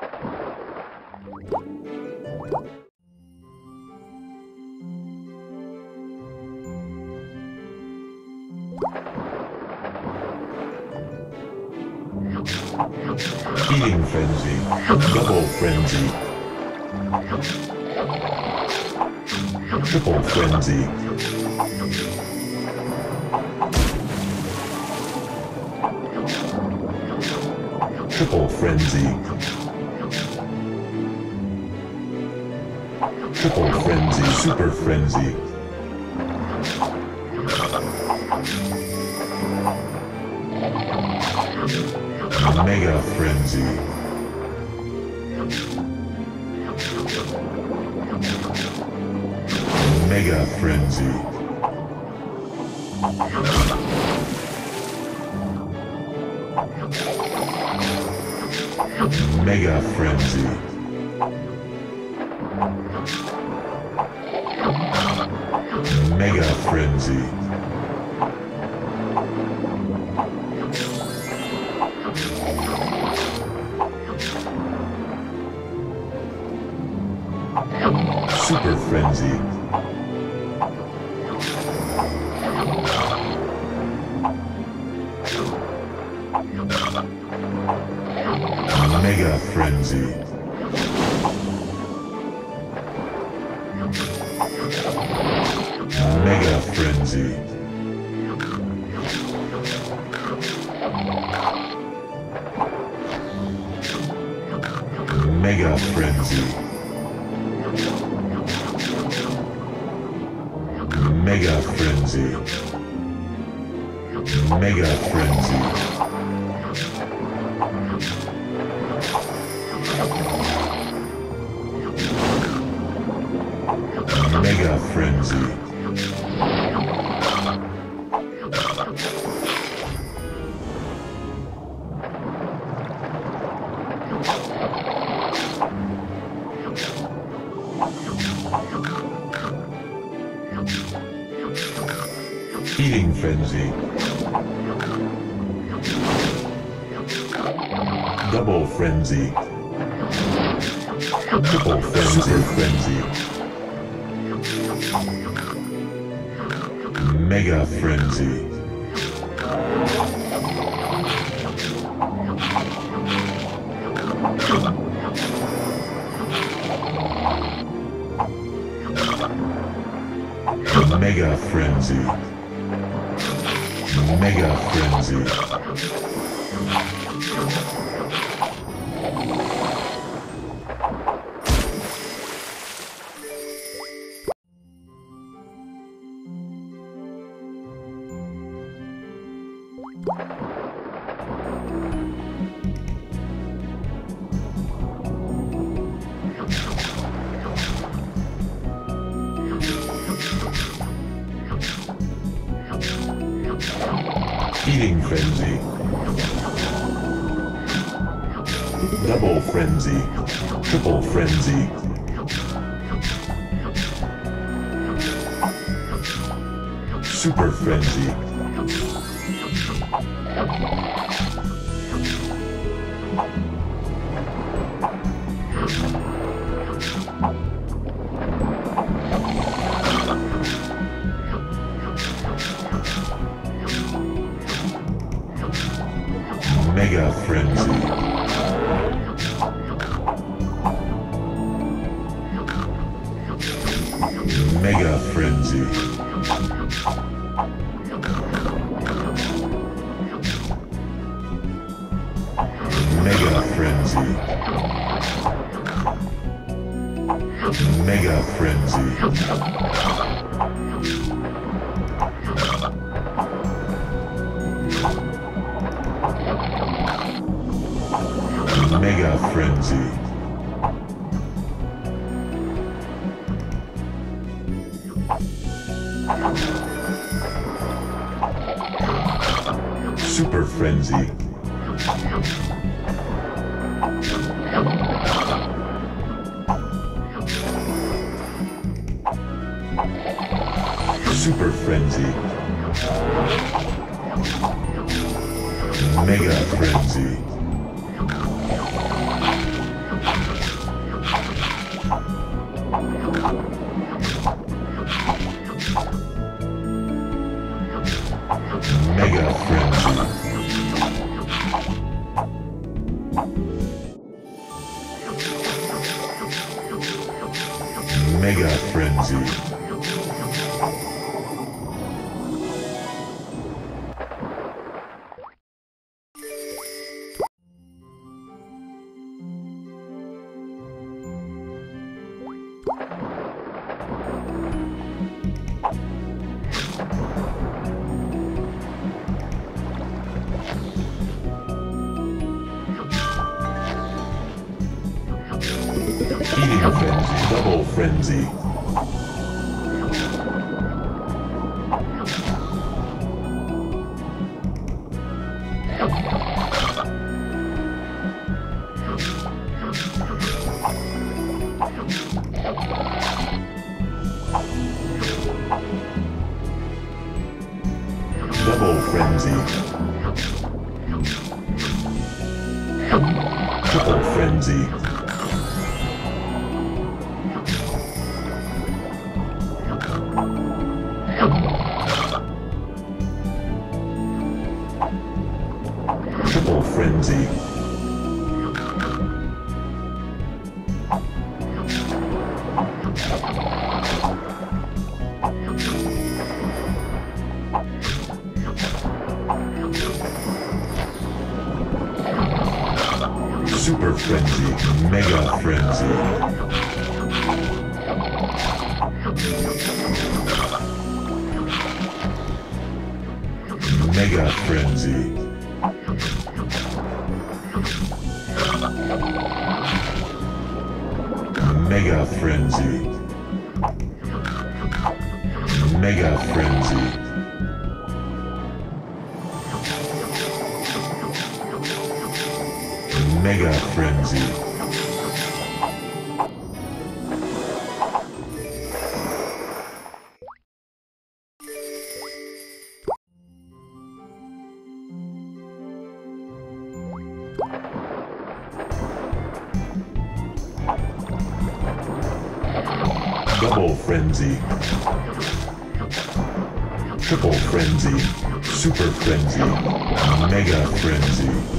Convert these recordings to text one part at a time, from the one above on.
Eating frenzy. Double frenzy. Triple frenzy. Triple frenzy. Triple frenzy. Super frenzy. Mega frenzy. Mega frenzy. Mega frenzy. Mega frenzy. Super frenzy. Mega frenzy. Mega frenzy. Mega frenzy. Mega frenzy. Mega frenzy. Mega frenzy. Eating frenzy. Double frenzy. Triple frenzy. Super frenzy. Mega frenzy. Mega frenzy. Mega frenzy. Eating frenzy. Double frenzy. Triple frenzy. Super frenzy. Mega frenzy. Mega frenzy. Mega frenzy. Mega frenzy. Mega frenzy. Super frenzy. Super frenzy. Mega frenzy. Frenzy. Mega Frenzy. Eating Frenzy. Double Frenzy. Double Frenzy. Triple Frenzy. Triple Frenzy. Super Frenzy. Mega Frenzy. Mega Frenzy. Mega Frenzy. Mega Frenzy. Mega Frenzy. Double Frenzy. Triple Frenzy. Super Frenzy. Mega Frenzy.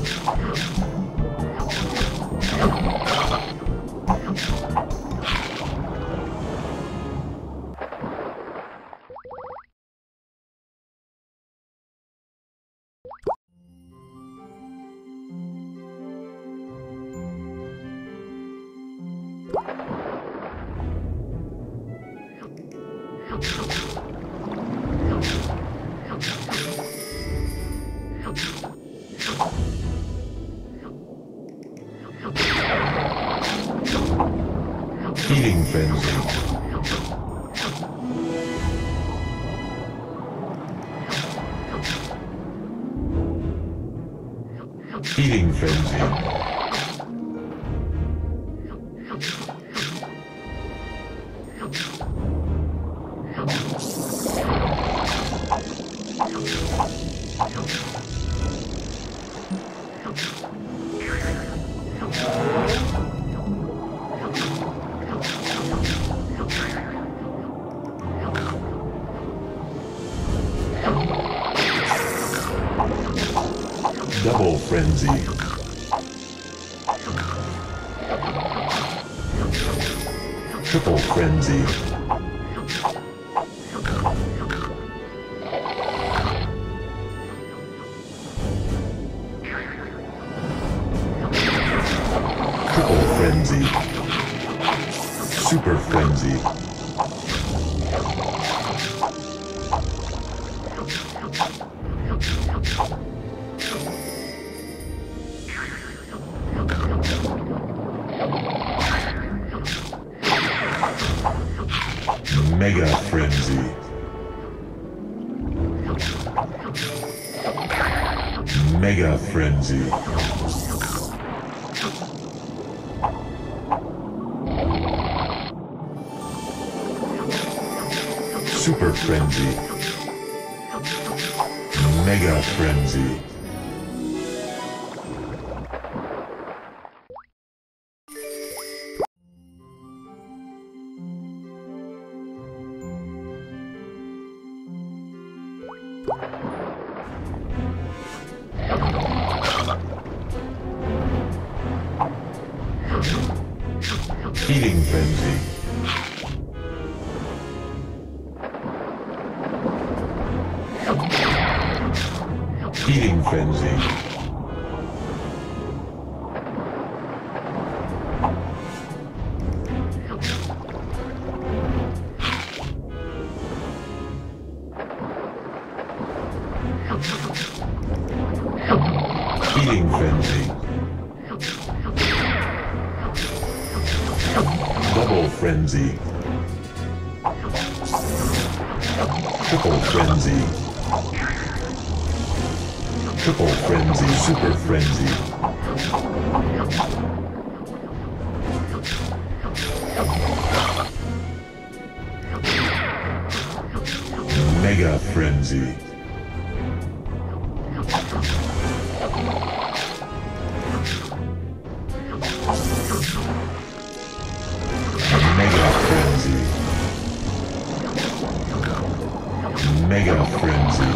Eating Frenzy. Eating Frenzy. Double Frenzy. Triple Frenzy. Triple Frenzy. Super Frenzy. Mega Frenzy. Mega Frenzy. Super Frenzy. Mega Frenzy. Feeding frenzy. Feeding frenzy. Feeding frenzy. Double frenzy. Triple frenzy. Triple frenzy. Super frenzy. Mega frenzy. Mega frenzy. Mega frenzy.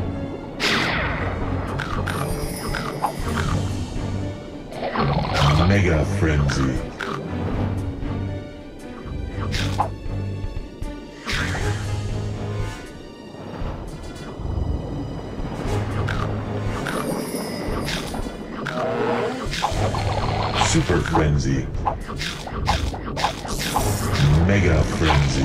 Mega frenzy. Super frenzy. Mega frenzy.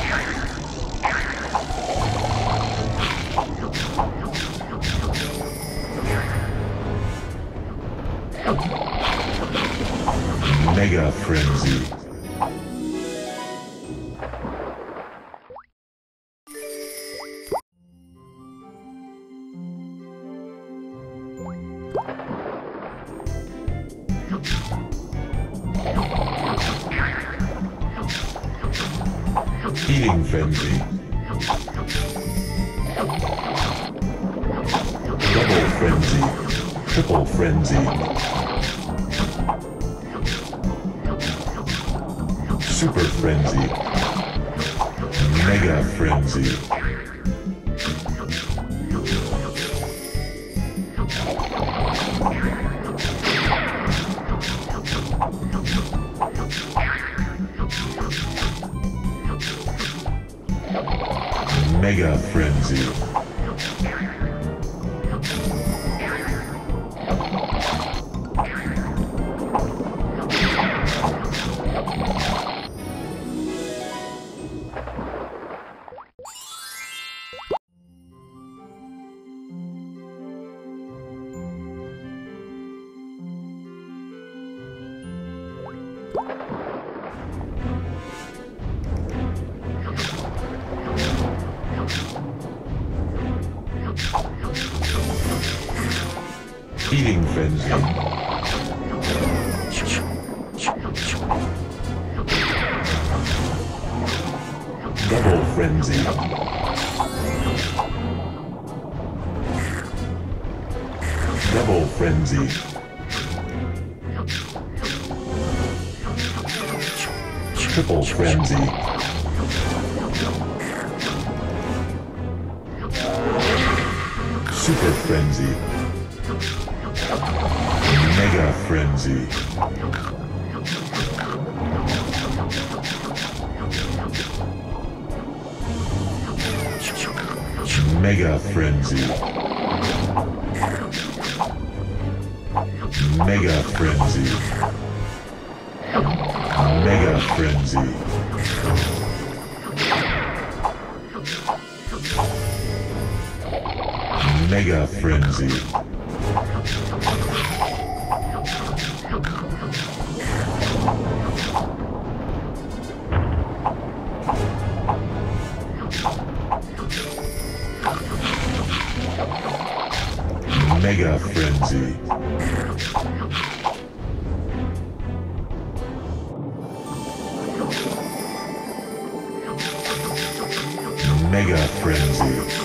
Mega frenzy. Feeding frenzy. Double frenzy. Triple frenzy. Super frenzy. Mega frenzy. Mega frenzy. Feeding frenzy. Double frenzy. Double frenzy. Triple frenzy. Super frenzy. Mega frenzy. Mega frenzy. Mega frenzy. Mega frenzy. Mega frenzy. Mega frenzy. Mega frenzy.